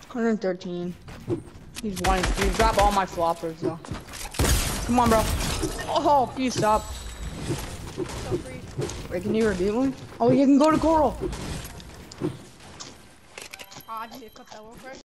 113. He's one. He's dropped all my floppers though. Come on, bro. Oh, please stop. Wait, can you redeem me? Oh, you can go to Coral. I just need to cut that one first.